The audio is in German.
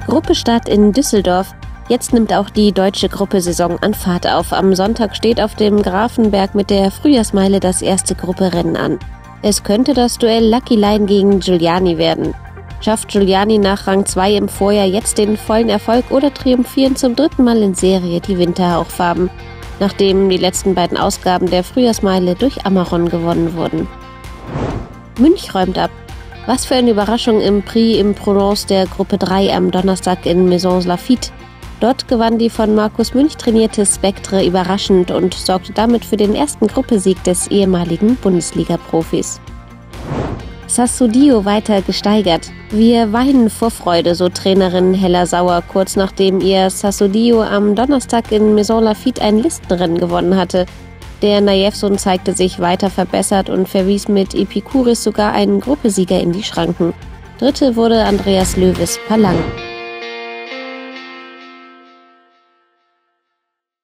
Gruppestart in Düsseldorf. Jetzt nimmt auch die deutsche Gruppesaison an Fahrt auf. Am Sonntag steht auf dem Grafenberg mit der Frühjahrsmeile das erste Grupperennen an. Es könnte das Duell Lucky Line gegen Giuliani werden. Schafft Giuliani nach Rang 2 im Vorjahr jetzt den vollen Erfolg oder triumphieren zum 3. Mal in Serie die Winterhauchfarben, nachdem die letzten beiden Ausgaben der Frühjahrsmeile durch Ameron gewonnen wurden. Münch räumt ab. Was für eine Überraschung im Prix im Provence der Gruppe 3 am Donnerstag in Maisons Laffitte. Dort gewann die von Markus Münch trainierte Spectre überraschend und sorgte damit für den ersten Gruppesieg des ehemaligen Bundesliga-Profis. Sassudio weiter gesteigert. Wir weinen vor Freude, so Trainerin Hella Sauer, kurz nachdem ihr Sassudio am Donnerstag in Maisons Laffitte ein Listenrennen gewonnen hatte. Der Najev-Sohn zeigte sich weiter verbessert und verwies mit Epikuris sogar einen Gruppesieger in die Schranken. Dritte wurde Andreas Löwes Palang.